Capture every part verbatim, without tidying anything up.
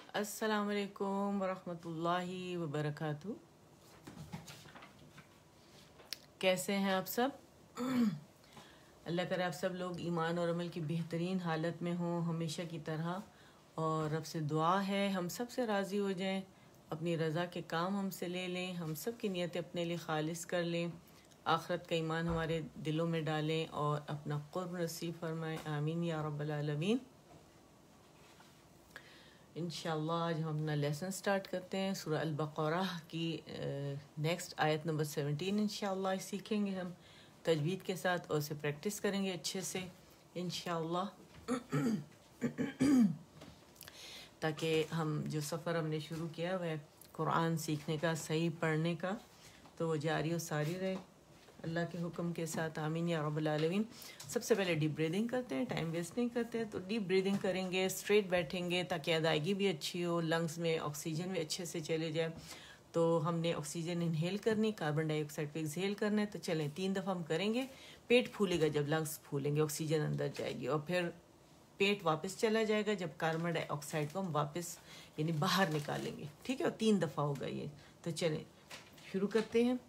السلام علیکم ورحمۃ اللہ وبرکاتہ. کیسے ہیں آپ سب؟ اللہ کرے آپ سب لوگ ایمان اور عمل کی بہترین حالت میں ہوں ہمیشہ کی طرح. اور رب سے دعا ہے ہم سب سے راضی ہو جائیں، اپنی رضا کے کام ہم سے لے لیں، ہم سب کی نیتیں اپنے لیے خالص کر لیں، آخرت کا ایمان ہمارے دلوں میں ڈالیں اور اپنا قرب نصیب فرمائیں. آمین یا رب العالمین. انشاءاللہ آج ہم اپنا لیسن سٹارٹ کرتے ہیں. سورہ البقرہ کی نیکسٹ آیت نمبر سیونٹین انشاءاللہ سیکھیں گے ہم تجوید کے ساتھ اور اسے پریکٹس کریں گے اچھے سے انشاءاللہ، تاکہ ہم جو سفر ہم نے شروع کیا ہوا ہے قرآن سیکھنے کا، صحیح پڑھنے کا، تو وہ جاری و ساری رہے اللہ کے حکم کے ساتھ. آمین یا رب العالمین. سب سے پہلے ڈیپ بریدنگ کرتے ہیں، ٹائم ویسٹ نہیں کرتے ہیں. تو ڈیپ بریدنگ کریں گے، اسٹریٹ بیٹھیں گے تاکہ ادائیگی بھی اچھی ہو، لنگس میں آکسیجن بھی اچھے سے چلے جائے. تو ہم نے آکسیجن انہیل کرنی، کاربن ڈائی آکسائڈ کو ایکسہیل کرنا ہے. تو چلیں تین دفعہ ہم کریں گے. پیٹ پھولے گا جب لنگس پھولیں گے، آکسیجن اندر جائے گی، اور پھر پیٹ واپس چلا جائے گا جب کاربن ڈائی آکسائڈ کو ہم واپس یعنی باہر نکالیں گے. ٹھیک ہے، اور تین دفعہ ہوگا یہ. تو چلیں شروع کرتے ہیں.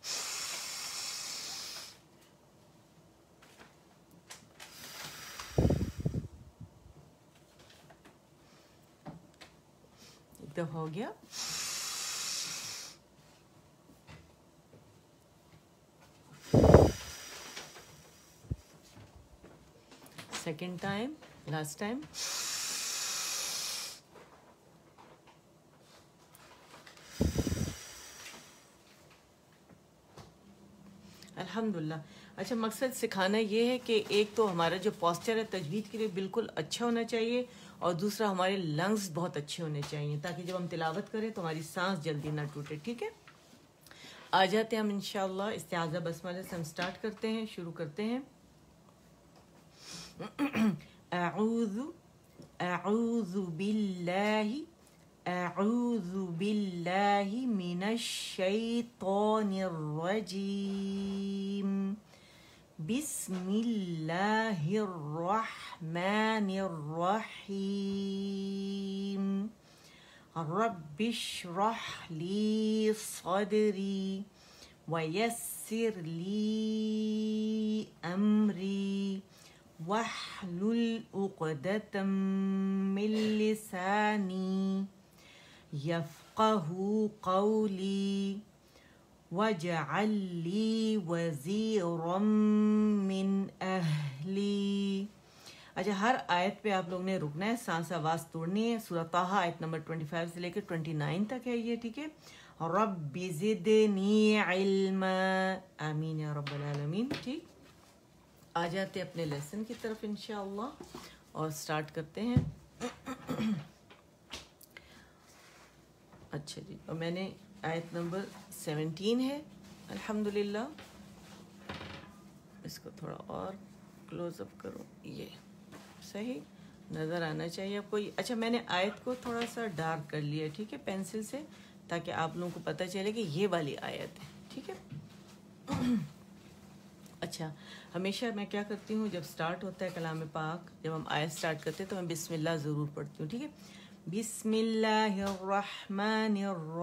ایک دفعہ ہو گیا. Second time, last time. الحمدللہ. اچھا، مقصد سکھانا یہ ہے کہ ایک تو ہمارا جو پوسچر ہے تجوید کے لیے بالکل اچھا ہونا چاہیے، اور دوسرا ہمارے لنگز بہت اچھے ہونے چاہیے تاکہ جب ہم تلاوت کریں تو ہماری سانس جلدی نہ ٹوٹے. ٹھیک ہے، آ جاتے ہیں ہم انشاءاللہ. استعاذہ بسملہ سے ہم سٹارٹ کرتے ہیں، شروع کرتے ہیں. اعوذ اعوذ باللہ اعوذ باللہ من الشیطان الرجیم. بسم اللہ الرحمن الرحیم. رب اشرح لی صدری ویسر لی امری واحلل عقدۃ من لسانی یفقہوا قولی واجعل لی وزیرا من اہلی. اچھا، ہر آیت پہ آپ لوگ نے رکنا ہے، سانس آواز توڑنی ہے. سورہ طٰ آیت نمبر پچیس سے لے کے انیس تک ہے یہ. ٹھیک ہے، رب زدنی علما. آمین یا رب العالمین. ٹھیک، آ جاتے اپنے لیسن کی طرف انشاءاللہ اور سٹارٹ کرتے ہیں. اچھا جی، اور میں نے آیت نمبر سیونٹین ہے الحمدللہ. اس کو تھوڑا اور کلوز اپ کرو، یہ صحیح نظر آنا چاہیے آپ کو. اچھا، میں نے آیت کو تھوڑا سا ڈارک کر لیا، ٹھیک ہے، پینسل سے، تاکہ آپ لوگوں کو پتہ چلے کہ یہ والی آیت ہے. ٹھیک ہے. اچھا، ہمیشہ میں کیا کرتی ہوں جب سٹارٹ ہوتا ہے کلام پاک، جب ہم آیت سٹارٹ کرتے ہیں تو میں بسم اللہ ضرور پڑھتی ہوں. ٹھیک ہے، بسم اللہ الرحمن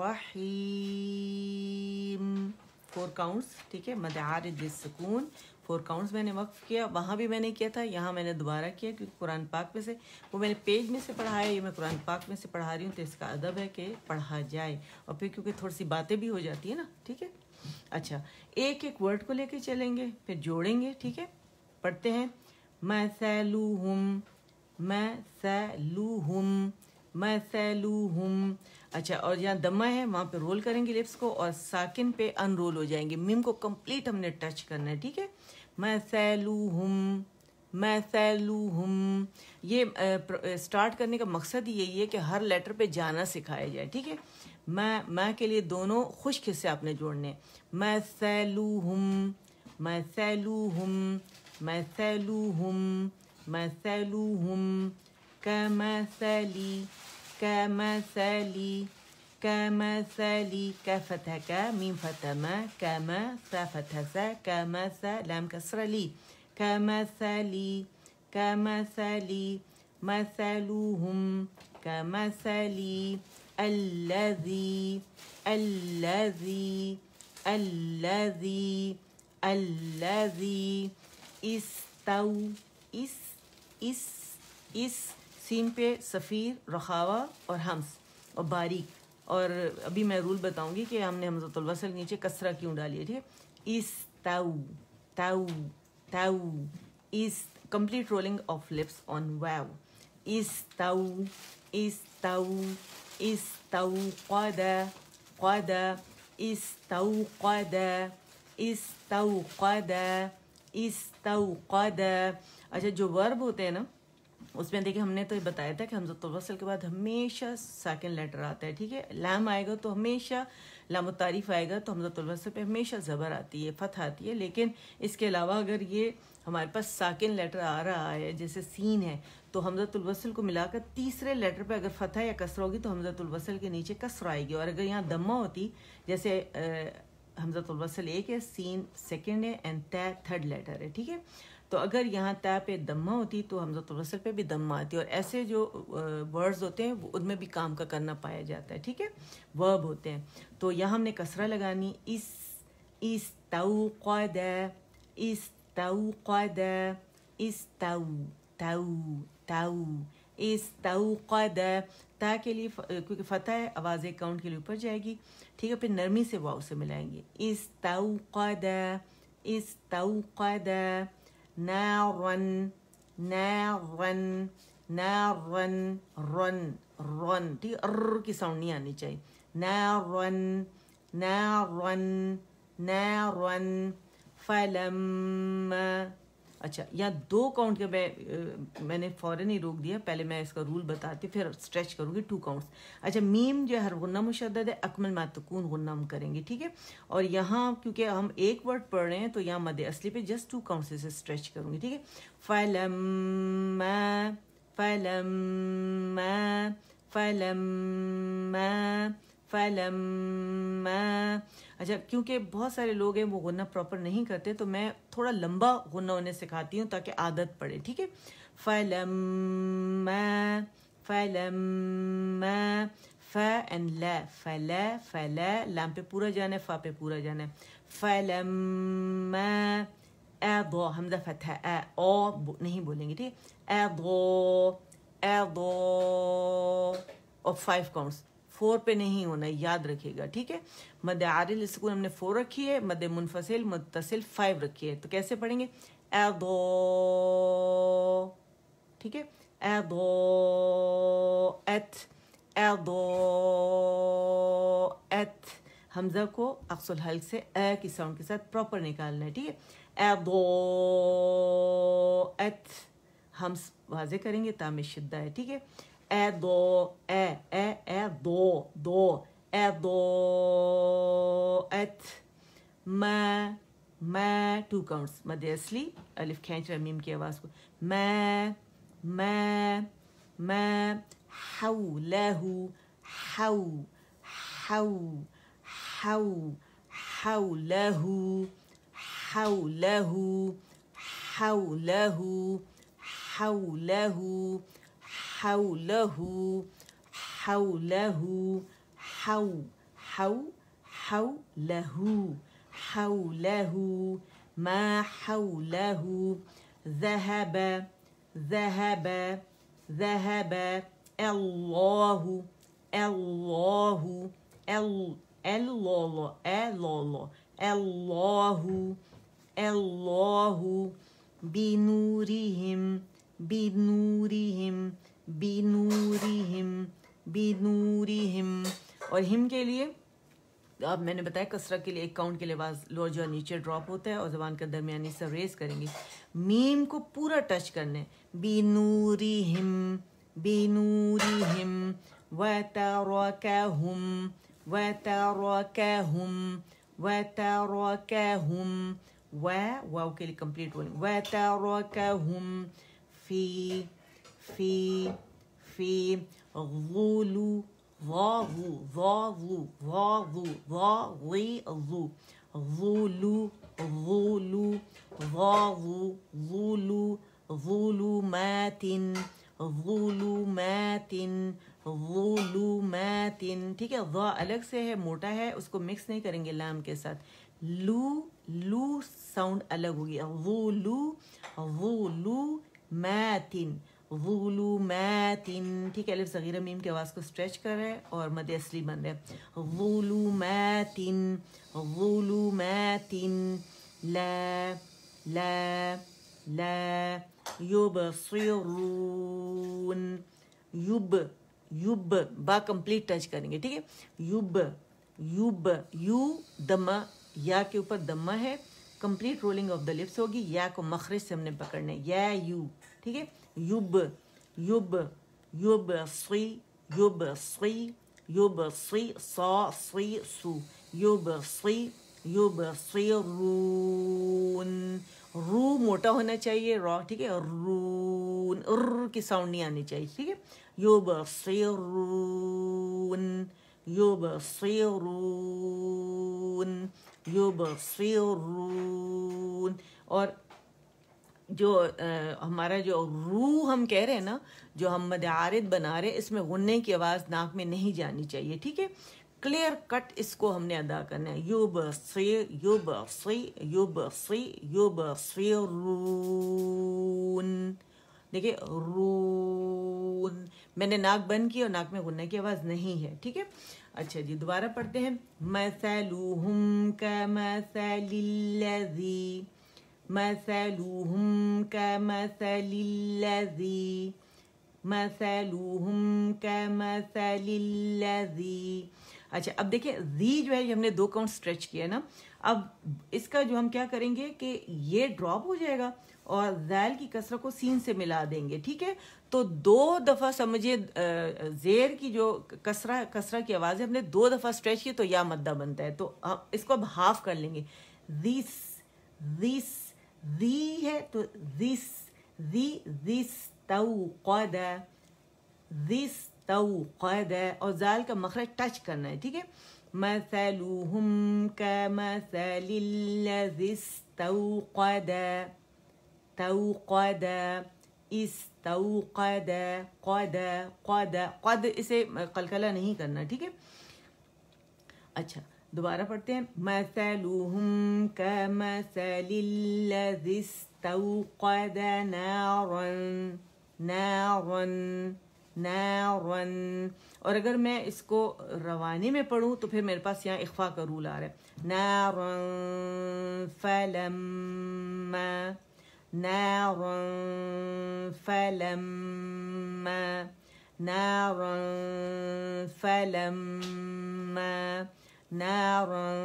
الرحیم. Four counts. ٹھیک ہے، مد عارض للسکون فور کاؤنٹس میں نے وقف کیا. وہاں بھی میں نے کیا تھا، یہاں میں نے دوبارہ کیا، کیونکہ قرآن پاک میں سے وہ میں نے پیج میں سے پڑھایا، یہ میں قرآن پاک میں سے پڑھا رہی ہوں، تو اس کا ادب ہے کہ پڑھا جائے، اور پھر کیونکہ تھوڑی سی باتیں بھی ہو جاتی ہیں نا. ٹھیک ہے. اچھا، ایک ایک ورڈ کو لے کے چلیں گے، پھر جوڑیں گے. ٹھیک ہے، پڑھتے ہیں. مثلہم مثلہم مثلہم. اچھا، اور جہاں دمہ ہے وہاں پہ رول کریں گے لپس کو، اور ساکن پہ ان رول ہو جائیں گے. میم کو کمپلیٹ ہم نے ٹچ کرنا ہے. ٹھیک ہے، مثلہم مثلہم. یہ سٹارٹ کرنے کا مقصد یہی ہے کہ ہر لیٹر پہ جانا سکھایا جائے. ٹھیک ہے، میں میں کے لیے دونوں خشک سے آپ نے جوڑنے. مثلہم مثلہم مثلہم مثلہم کمثلی کمثلی کمثلی. کا فتح کا، میم فتح ما، کما سا فتح سا، کمثل لام کسر لی، کمثلی کمثلی. مثلہم كمثل الذي الذي الذي الذي استو اس اس اس سین پہ صفیر رخاوا اور ہمس اور باریک. اور ابھی میں رول بتاؤں گی کہ ہم نے ہمزۃ الوصل نیچے کسرہ کیوں ڈالی ہے. ٹھیک ہے. استو تو تو اس complete rolling of lips on wow. استو استو استوقد قد استوقد استوقد استوقد. اچھا جو ورب ہوتے ہیں نا اس میں دیکھیں ہم نے تو یہ بتایا تھا کہ حمزۃ الوصل کے بعد ہمیشہ ساکن لیٹر آتا ہے. ٹھیک ہے. لام آئے گا تو ہمیشہ لام التعریف آئے گا تو حمزۃ الوصل پہ ہمیشہ زبر آتی ہے, فتح آتی ہے. لیکن اس کے علاوہ اگر یہ ہمارے پاس ساکن لیٹر آ رہا ہے جیسے سین ہے تو حمزۃ الوصل کو ملا کر تیسرے لیٹر پہ اگر فتح یا کسرہ ہوگی تو حمزۃ الوصل کے نیچے کسرہ آئے گی. اور اگر یہاں دمہ ہوتی جیسے حمزۃ الوصل ایک ہے, سین سیکنڈ ہے اینڈ تا تھرڈ لیٹر ہے. ٹھیک ہے. تو اگر یہاں تا پہ دمہ ہوتی تو حمزۃ الوصل پہ بھی دمہ آتی. اور ایسے جو ورڈز ہوتے ہیں ان میں بھی کام کا کرنا پایا جاتا ہے. ٹھیک ہے. ورب ہوتے ہیں تو یہاں ہم نے کسرہ لگانی. اس استوقد استوقد استو تو تو استوقد. تا کے لیے کیونکہ فتح ہے آواز ایک کاؤنٹ کے لیے اوپر جائے گی. ٹھیک ہے. پھر نرمی سے واو سے ملائیں گے. استوقد استوقد نارن نارن نارن رن رن. ٹھیک ہے. ار کی ساؤنڈ نہیں آنی چاہیے. نارن نارن نارن فلم. اچھا یہاں دو کاؤنٹ کے میں میں نے فوراً ہی روک دیا. پہلے میں اس کا رول بتاتی پھر اسٹریچ کروں گی ٹو کاؤنٹس. اچھا میم جو ہے ہر غنہ مشدد ہے, اکمل ما تکون غنہ ہم کریں گے. ٹھیک ہے. اور یہاں کیونکہ ہم ایک ورڈ پڑھ رہے ہیں تو یہاں مد اصلی پہ جسٹ ٹو کاؤنٹس سے اسٹریچ کروں گی. ٹھیک ہے. فلم فلم فلم فلم. اچھا کیونکہ بہت سارے لوگ ہیں وہ غنہ پراپر نہیں کرتے تو میں تھوڑا لمبا غنہ انہیں سکھاتی ہوں تاکہ عادت پڑے. ٹھیک ہے. فلم فلم ف اینڈ لا فلا فلا. لام پہ پورا جانا ہے, فا پہ پورا جانا ہے. فلم اضو حمزہ فتح ا او نہیں بولیں گے. ٹھیک ہے. اضو اضو اور فائیو کاؤنٹس. فور پہ نہیں ہونا, یاد رکھیے گا. ٹھیک ہے. مد عارض سکون ہم نے فور رکھی ہے, مد منفصل متصل فائیو رکھی ہے. تو کیسے پڑھیں گے؟ اضو. ٹھیک ہے. اضو ات اضو ات. حمزہ کو اقصى الحلق سے ا کی ساؤنڈ کے ساتھ پراپر نکالنا ہے. ٹھیک ہے. اضو ات ہم واضح کریں گے تام شدہ ہے. ٹھیک ہے. اے دو اے اے اے دو دو اے دو ات ما ما ٹو کاؤنٹس. مد اصلی الف کھینچ رہا میم کی آواز کو. ما ما ما حولہ حو حو حو حولہ حولہ حولہ حولہ حولہ حولہ حو حو حولہ حولہ ما حولہ. ذهب ذهب ذهب اللہ اللہ اللہ اللہ اللہ بنورہم بنورہم بنورہم بنورہم. اور ہم کے لیے اب میں نے بتایا کسرہ کے لیے ایک کاؤنٹ کے لیے آواز لور جو نیچے ڈراپ ہوتا ہے اور زبان کا درمیانی سے ریز کریں گے. میم کو پورا ٹچ کرنے. بنورہم بنورہم وترکہم وترکہم وترکہم و واو کے لیے کمپلیٹ بولیں. وترکہم فی فی فی غلو ظاظو ظاظو ظاظو ظاظو ظلو ظلو ظاظو ظلو ظلمات ظلمات ज़ुलुमातिन, ठीक है। ज़ अलग से है, मोटा है, उसको मिक्स नहीं करेंगे लाम के साथ। लू लू साउंड अलग हो गया। ज़ुलु ज़ुलुमातिन ज़ुलुमातिन, ठीक है। अलिफ सगीरा मीम की आवाज़ को स्ट्रेच कर रहा है और मद असली बन रहा है। ज़ुलुमातिन ज़ुलुमातिन ला ला ला युबसिरून युब युब बा कंप्लीट टच करेंगे, ठीक है। युब युब यू दमा, या के ऊपर दमा है, complete rolling of the lips होगी। या को मखरज से हमने पकड़ना है, या यू, ठीक है। युब युब युब सी युब सी युब सी सा सी सू युब सी युब सी रून। रू मोटा होना चाहिए, रॉ, ठीक है। रून र की साउंड नहीं आनी चाहिए, ठीक है। युब सी रून युब सी रून युब सी रून। और जो आ, हमारा जो रू हम कह रहे हैं ना, जो हम मद आरिद बना रहे हैं, इसमें गुन्ने की आवाज़ नाक में नहीं जानी चाहिए, ठीक है। क्लियर कट इसको हमने अदा करना है। युब सी युब सी युब सी युब सी रून, देखिए रून, मैंने नाक बंद की और नाक में गुन्ने की आवाज़ नहीं है, ठीक है। अच्छा जी, दोबारा पढ़ते हैं। मसलुहुम कमसलिल्लज़ी मसलुहुम कमसलिल्लज़ी मसलुहुम कमसलिल्लज़ी। अच्छा, अब देखिए जी जो है, ये हमने दो काउंट स्ट्रेच किया ना। अब इसका जो हम क्या करेंगे कि ये ड्रॉप हो जाएगा और ज़ैल की कसरा को सीन से मिला देंगे, ठीक है। तो दो दफ़ा समझिए, ज़ेर की जो कसरा कसरा की आवाज़ है, हमने दो दफ़ा स्ट्रेच की तो या मद्दा बनता है। तो हम इसको अब हाफ कर लेंगे। दिस दिस दी है तो दिस दी दिस तौक़द दिस तौक़द, और ज़ाल का मखरज टच करना है, ठीक है। मसलुहुम कमसलिल्लज़ी इस्तौक़द तौक़द इस्तौक़द क़द क़द क़द, इसे कलकला नहीं करना, ठीक है। अच्छा, दोबारा पढ़ते हैं। मसलुहुम कमसलिल्लज़ी इस्तौक़द नारन नारन नारन। और अगर मैं इसको रवानी में पढ़ूँ तो फिर मेरे पास यहाँ इख्फा का रूल आ रहा है। नारन फलम्मा नारन फलम्मा नारन फलम्मा नारन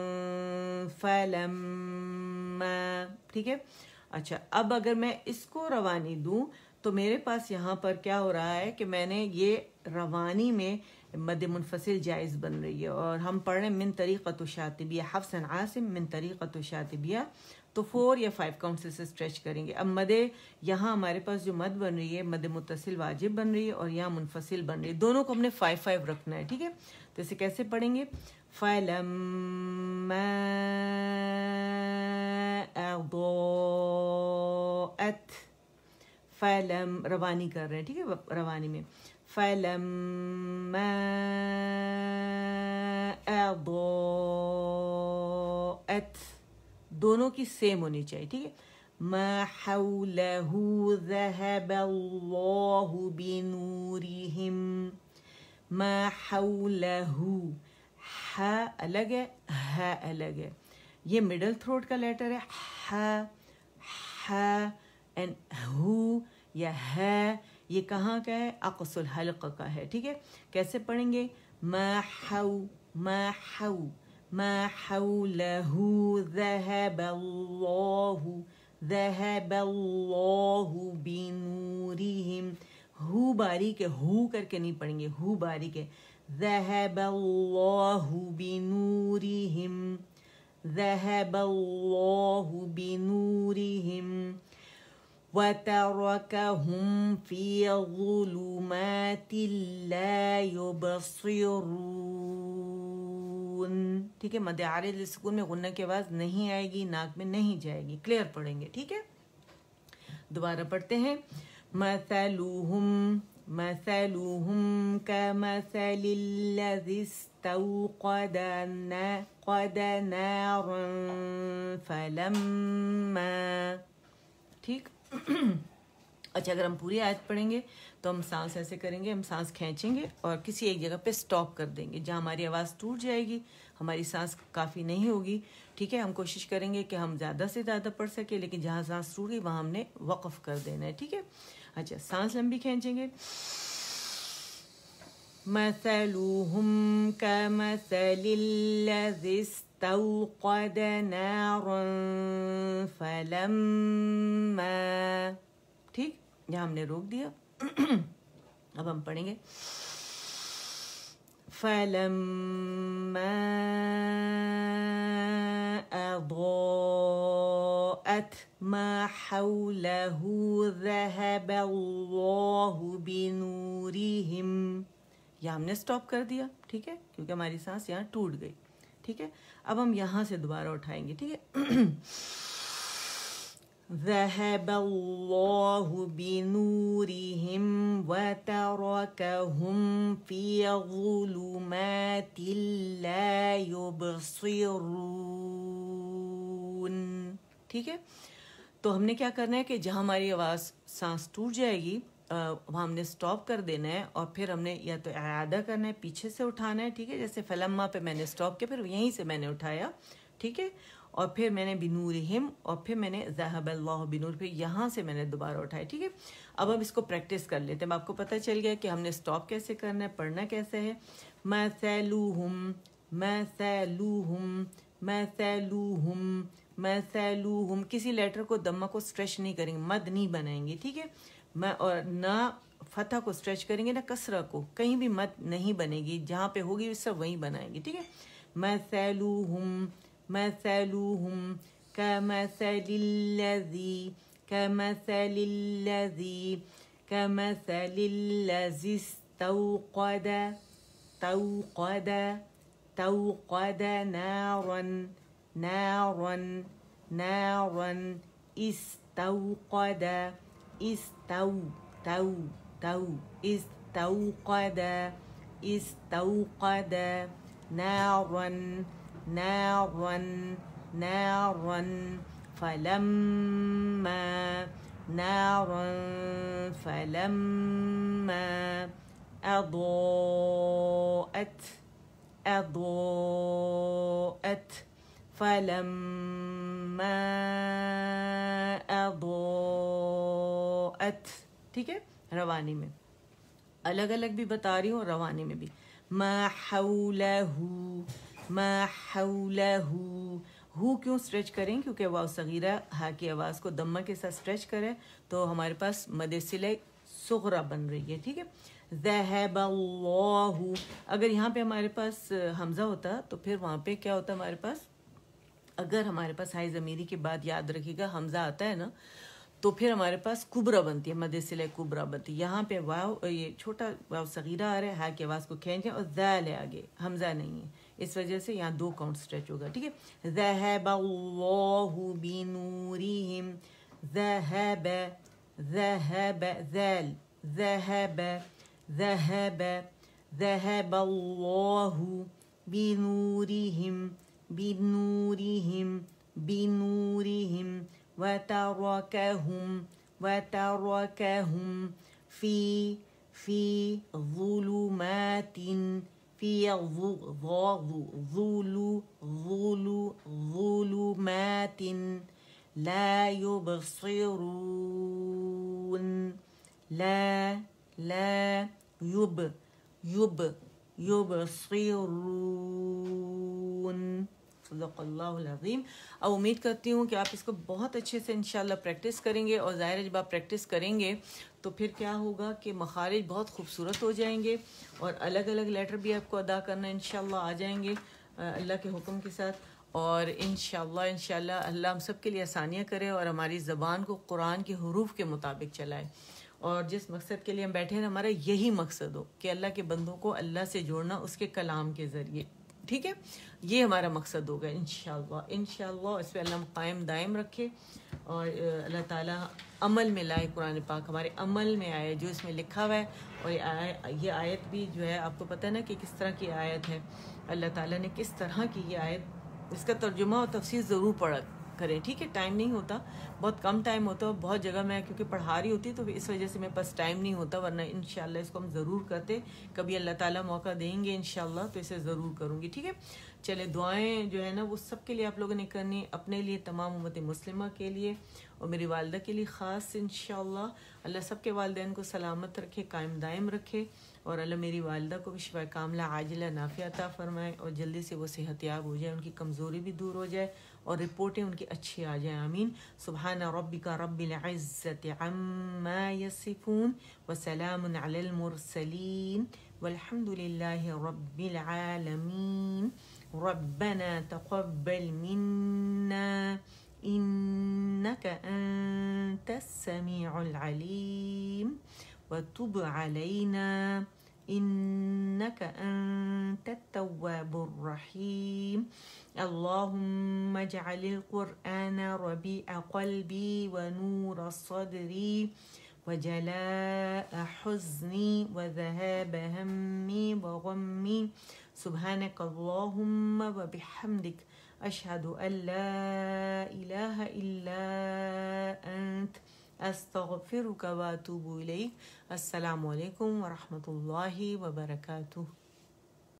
फलम्मा, ठीक है। अच्छा, अब अगर मैं इसको रवानी दूं तो मेरे पास यहाँ पर क्या हो रहा है कि मैंने ये रवानी में मद मुनफसिल जायज़ बन रही है, और हम पढ़ रहे हैं मिन तरीक़तु शातिबिया हफ्सन आसिम मिन तरीक़तु शातिबिया, तो फोर या फाइव काउंट से स्ट्रेच करेंगे। अब मदे यहाँ हमारे पास जो मद बन रही है, मद मुत्तसिल वाजिब बन रही है और यहाँ मुनफसिल बन रही है, दोनों को हमने फाइव फाइव रखना है, ठीक है। तो इसे कैसे पढ़ेंगे? फलम्मा अज़ाअत, फलम रवानी कर रहे हैं, ठीक है, रवानी में। फलम्मा अज़ाअत, दोनों की सेम होनी चाहिए, ठीक है। मा हौलहु ज़हबल्लाहु बिनूरिहिम, मा हौलहु, हा अलग है, हा अलग है, ये मिडल थ्रोट का लेटर है, हा हा, एंड हु या है ये कहाँ का है? अक़सुल हल्क़ का है, ठीक है। कैसे पढ़ेंगे? मा हौ मा हौ मा हौलहु ज़हबल्लाहु ज़हबल्लाहु बिनूरिहिम, हु बारीक है, हु करके नहीं पढ़ेंगे, हु बारीक है। ज़हबल्लाहु बिनूरिहिम ज़हबल्लाहु बिनूरिहिम वतरकहुम फी ज़ुलुमातिन ला युबसिरून, ठीक है। मद आरिद सुकून में गुन्ना की आवाज़ नहीं आएगी, नाक में नहीं जाएगी, क्लियर पढ़ेंगे, ठीक है। दोबारा पढ़ते हैं। मसलुहुम مثلهم كمثل الذي استوقد قد نارا فلما. ٹھیک. اچھا اگر ہم پوری آیت پڑھیں گے تو ہم سانس ایسے کریں گے, ہم سانس کھینچیں گے اور کسی ایک جگہ پہ سٹاپ کر دیں گے جہاں ہماری آواز ٹوٹ جائے گی, ہماری سانس کافی نہیں ہوگی. ٹھیک ہے, ہم کوشش کریں گے کہ ہم زیادہ سے زیادہ پڑھ سکیں, لیکن جہاں سانس ٹوٹ گئی وہاں ہم نے وقف کر دینا ہے. ٹھیک ہے. اچھا سانس لمبی کھینچیں گے. مثلهم كمثل الذي استوقد نارا فلما. ٹھیک, یہاں ہم نے روک دیا. اب ہم پڑھیں گے فلما أضاءت ما حوله ذهب الله بنورهم. یہاں ہم نے سٹاپ کر دیا. ٹھیک ہے, کیونکہ ہماری سانس یہاں ٹوٹ گئی. ٹھیک ہے, اب ہم یہاں سے دوبارہ اٹھائیں گے. ٹھیک ہے. ذهب الله بنورهم وتركهم في ظلمات لا يبصرون. ٹھیک ہے, تو ہم نے کیا کرنا ہے کہ جہاں ہماری آواز سانس ٹوٹ جائے گی وہاں ہم نے سٹاپ کر دینا ہے, اور پھر ہم نے یا تو اعادہ کرنا ہے, پیچھے سے اٹھانا ہے. ٹھیک ہے, جیسے فلما پہ میں نے سٹاپ کیا, پھر یہیں سے میں نے اٹھایا. ٹھیک ہے, اور پھر میں نے بنورہم, اور پھر میں نے ذہب اللہ بنور, پھر یہاں سے میں نے دوبارہ اٹھایا. ٹھیک ہے, اب ہم اس کو پریکٹس کر لیتے ہیں. اب آپ کو پتہ چل گیا کہ ہم نے سٹاپ کیسے کرنا ہے, پڑھنا کیسے ہے. مثلہم مثلہم مثلہم مثلہم. کسی لیٹر کو دمہ کو اسٹریچ نہیں کریں گے, مد نہیں بنائیں گے. ٹھیک ہے, میں اور نہ فتح کو اسٹریچ کریں گے نہ کسرہ کو, کہیں بھی مد نہیں بنے گی, جہاں پہ ہوگی اس سے وہیں بنائیں گے. ٹھیک ہے, مثلہم مثلہم كمثل الذي كمثل الذي كمثل الذي استوقد توقد توقد نارا نارا نارا استوقد استو تو تو استوقد استوقد نارا نارا نارا فلما نارا فلما أضاءت أضاءت فلما أضاءت. ٹھیک ہے, روانی میں الگ الگ بھی بتا رہی ہوں, روانی میں بھی. ما حولہ ما حولہ. ہو کیوں اسٹریچ کریں, کیونکہ واو صغیرہ ہا کی آواز کو دمہ کے ساتھ اسٹریچ کرے تو ہمارے پاس مد صلہ صغرا بن رہی ہے. ٹھیک ہے, ذہب اللہ. اگر یہاں پہ ہمارے پاس حمزہ ہوتا تو پھر وہاں پہ کیا ہوتا ہمارے پاس, اگر ہمارے پاس ہائی ضمیری کے بعد یاد رکھیے گا حمزہ آتا ہے نا, تو پھر ہمارے پاس کبرا بنتی ہے, مد صلہ کبرا بنتی ہے. یہاں پہ واو یہ چھوٹا واو صغیرہ آ رہا ہے, ہا کی آواز کو کھینچیں, اور ذال ہے آگے, حمزہ نہیں ہے, اس وجہ سے یہاں دو کاؤنٹ اسٹریچ ہوگا. ٹھیک ہے, ذہب اللہ بنورہم. ذہب ذہب ذال ذہب ذہب ذہب اللہ بنورہم بنورہم بنورہم وترکہم وترکہم فی فی ظلمات فی ظلمات لا يبصرون. لا لا یب یب یبصرون. صدق اللہ العظیم. اب امید کرتی ہوں کہ آپ اس کو بہت اچھے سے انشاءاللہ پریکٹس کریں گے, اور ظاہر ہے جب آپ پریکٹس کریں گے تو پھر کیا ہوگا کہ مخارج بہت خوبصورت ہو جائیں گے, اور الگ الگ لیٹر بھی آپ کو ادا کرنا انشاءاللہ آ جائیں گے اللہ کے حکم کے ساتھ. اور انشاءاللہ انشاءاللہ اللہ ہم سب کے لیے آسانیاں کرے, اور ہماری زبان کو قرآن کے حروف کے مطابق چلائے. اور جس مقصد کے لیے ہم بیٹھے ہیں ہمارا یہی مقصد ہو کہ اللہ کے بندوں کو اللہ سے جوڑنا اس کے کلام کے ذریعے. ٹھیک ہے, یہ ہمارا مقصد ہوگا انشاءاللہ انشاءاللہ. اس پہ اللہ قائم دائم رکھے. اور اللہ تعالیٰ عمل میں لائے قرآن پاک، ہمارے عمل میں آئے جو اس میں لکھا ہوا ہے. اور یہ آیت بھی جو ہے آپ کو پتہ نا کہ کس طرح کی آیت ہے، اللہ تعالیٰ نے کس طرح کی یہ آیت، اس کا ترجمہ اور تفسیر ضرور پڑھا کریں. ٹھیک ہے، ٹائم نہیں ہوتا، بہت کم ٹائم ہوتا ہے، بہت جگہ میں کیونکہ پڑھا رہی ہوتی تو اس وجہ سے میرے پاس ٹائم نہیں ہوتا، ورنہ انشاءاللہ اس کو ہم ضرور کرتے. کبھی اللہ تعالیٰ موقع دیں گے انشاءاللہ تو اسے ضرور کروں گی. ٹھیک ہے، چلے دعائیں جو ہے نا وہ سب کے لیے آپ لوگوں نے کرنی، اپنے لیے، تمام امت مسلمہ کے لیے، اور میری والدہ کے لیے خاص انشاءاللہ. اللہ سب کے والدین کو سلامت رکھے، قائم دائم رکھے، اور اللہ میری والدہ کو بھی شفا کاملہ عاجلہ نافع عطا فرمائے، اور جلدی سے وہ صحت یاب ہو جائے، ان کی کمزوری بھی دور ہو جائے، اور رپورٹیں ان کی اچھی آ جائیں. آمین. سبحان ربک رب العزت عما یصفون وسلام علی المرسلین والحمد للہ رب العالمین. ربنا تقبل منا إنك أنت السميع العليم وتب علينا إنك أنت التواب الرحيم. اللهم اجعل القرآن ربيع قلبي ونور صدري وجلاء حزني وذهاب همي وغمي. سبحانك اللهم وبحمدك أشهد أن لا إله إلا أنت أستغفرك وأتوب إليك. السلام عليكم ورحمة الله وبركاته.